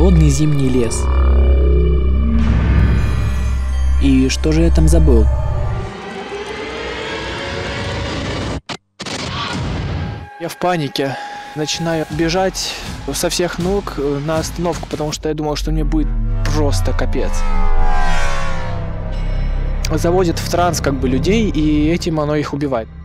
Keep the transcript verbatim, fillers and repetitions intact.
холодный зимний лес. И что же я там забыл? Я в панике. Начинаю бежать со всех ног на остановку, потому что я думал, что мне будет просто капец. Заводит в транс как бы людей, и этим оно их убивает.